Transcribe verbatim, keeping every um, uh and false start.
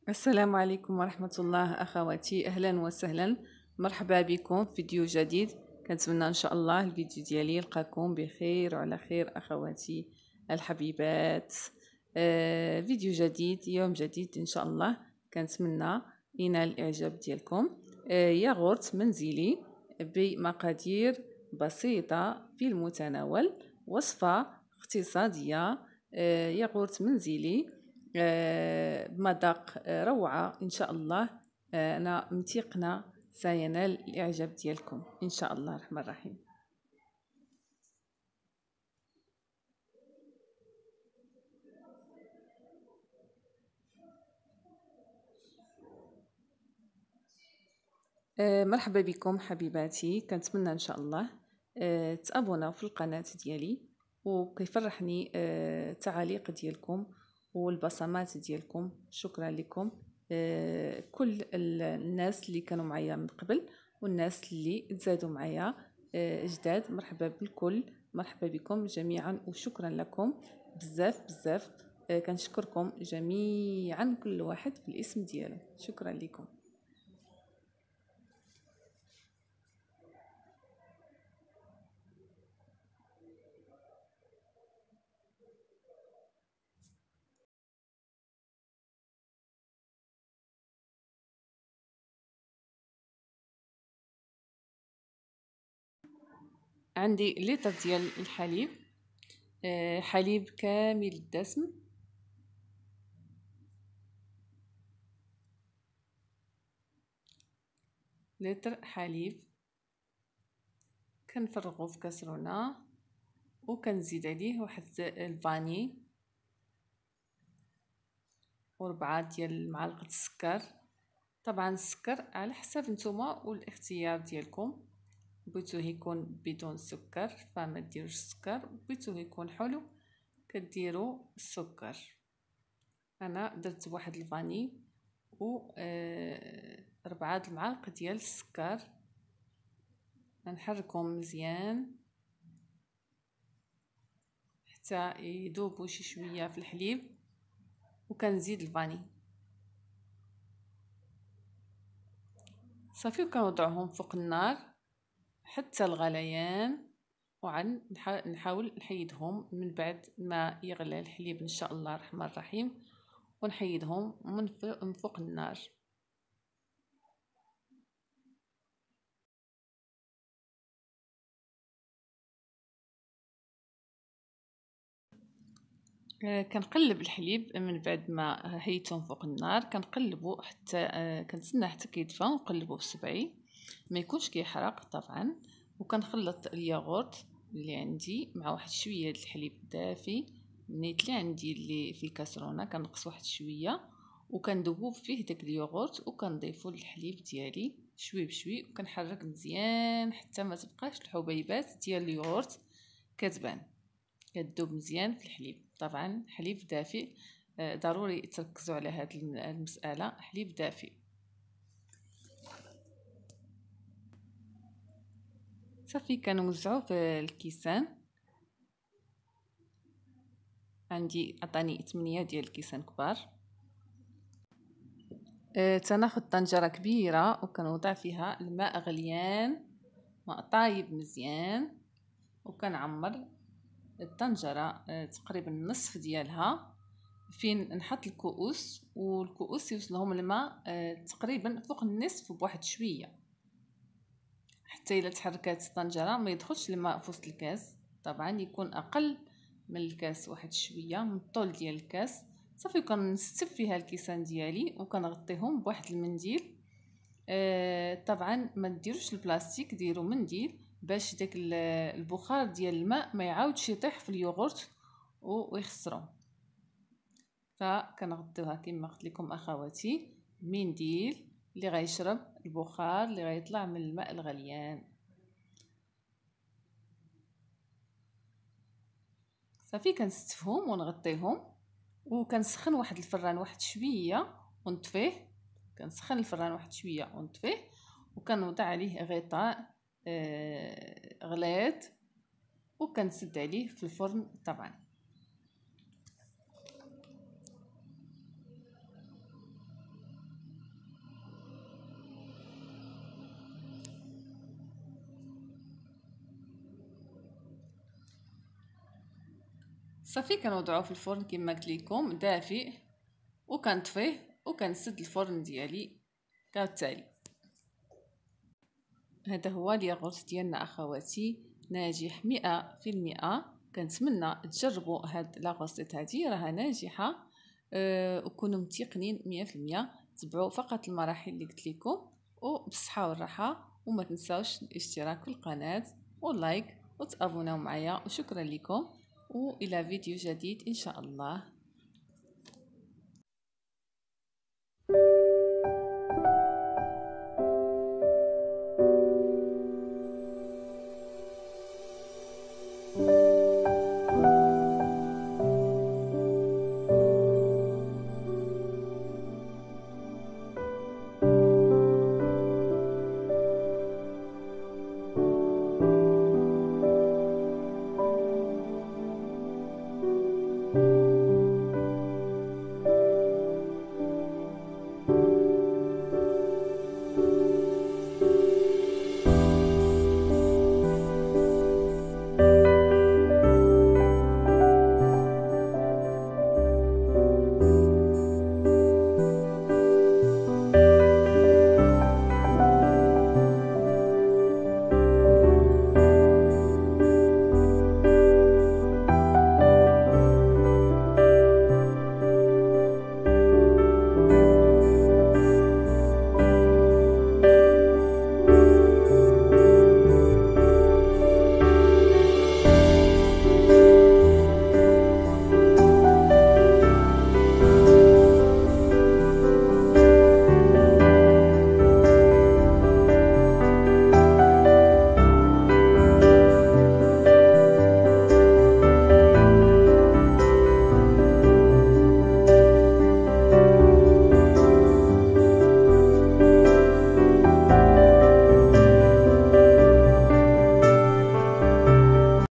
السلام عليكم ورحمة الله أخواتي، أهلا وسهلا، مرحبا بكم في فيديو جديد. كنتمنى إن شاء الله الفيديو ديالي يلقاكم بخير وعلى خير أخواتي الحبيبات. آه فيديو جديد، يوم جديد إن شاء الله. كنتمنى ينال الإعجاب ديالكم. آه ياغورت منزلي بمقادير بسيطة في المتناول، وصفة اقتصادية. آه ياغورت منزلي آه، بمذاق آه، روعة إن شاء الله. آه، أنا متيقنة سينال الإعجاب ديالكم إن شاء الله الرحمن الرحيم. آه، مرحبا بكم حبيباتي، كنتمنى إن شاء الله آه، تابوناو في القناة ديالي، وكيفرحني آه، التعاليق ديالكم والبصمات ديالكم. شكرا لكم آه، كل الناس اللي كانوا معايا من قبل والناس اللي تزادوا معايا آه، جداد. مرحبا بالكل، مرحبا بكم جميعا وشكرا لكم بزاف بزاف. آه، كنشكركم جميعا كل واحد بالاسم ديالو. شكرا لكم. عندي لتر ديال الحليب، آه، حليب كامل الدسم. لتر حليب كنفرغو في كاسرونه، وكنزيد عليه واحد الفاني وربعة ديال معالق السكر. طبعا السكر على حسب نتوما والاختيار ديالكم، بغيتوه يكون بدون سكر فما ديروش السكر، بغيتوه يكون حلو كديروا السكر. انا درت واحد الفاني و آه ربعة المعالق ديال السكر. نحركهم مزيان حتى يذوبوا شي شويه في الحليب، وكنزيد الفاني صافي، وكنوضعهم فوق النار حتى الغليان، وعن نحاول نحيدهم من بعد ما يغلى الحليب ان شاء الله الرحمن الرحيم، ونحيدهم من فوق النار. آه كنقلب الحليب من بعد ما هيتهم فوق النار، كنقلبو حتى آه كنتسنى حتى كيدفى، ونقلبو بصبعي ما يكونش كيحرق طبعا. وكنخلط الياغورت اللي عندي مع واحد شويه د الحليب الدافي، النيت اللي عندي اللي في الكاسرونه كنقص واحد شويه، وكندوب فيه داك الياغورت، وكنضيفو للحليب ديالي شوي بشوي، وكنحرك مزيان حتى ما تبقاش الحبيبات ديال الياغورت كتبان، كتذوب مزيان في الحليب. طبعا حليب دافئ، ضروري تركزوا على هذه المساله، حليب دافئ. صافي كنوزعو في الكيسان. عندي عطاني ثمانية ديال الكيسان كبار. أه تناخذ طنجره كبيره وكنوضع فيها الماء غليان، ماء طايب مزيان، وكنعمر الطنجره أه تقريبا النصف ديالها، فين نحط الكؤوس، والكؤوس يوصلهم الماء أه تقريبا فوق النصف بواحد شويه، حتى الا تحركات الطنجره ما يدخلش الماء في وسط الكاس. طبعا يكون اقل من الكاس واحد شويه، من الطول ديال الكاس. صافي كنستف فيها الكيسان ديالي وكنغطيهم بواحد المنديل. آه طبعا ما ديروش البلاستيك، ديروا منديل باش داك البخار ديال الماء ما يعاودش يطيح في اليوغورت ويخسرو. فكنغطيوها كما قلت لكم اخواتي، منديل اللي غيشرب البخار اللي غيطلع من الماء الغليان. صافي كنستفهم ونغطيهم، وكنسخن واحد الفران واحد شويه ونطفيه. كنسخن الفران واحد شويه ونطفيه، وكنوضع عليه غطاء آه غليظ، وكنسد عليه في الفرن. طبعا صافي كنوضعوه في الفرن كما قلت لكم دافئ، وكنطفيه وكنسد الفرن ديالي كالتالي. هذا هو الياغورت ديالنا اخواتي، ناجح مئة في المئة. كنتمنى تجربوا هاد لاغوسيت هادي، راها ناجحه أه وكونوا متيقنين مئة في المئة. تبعوا فقط المراحل اللي قلت لكم، وبالصحه والراحه. وما تنساوش الاشتراك في القناه واللايك وتابوناو معايا، وشكرا لكم، والى فيديو جديد ان شاء الله.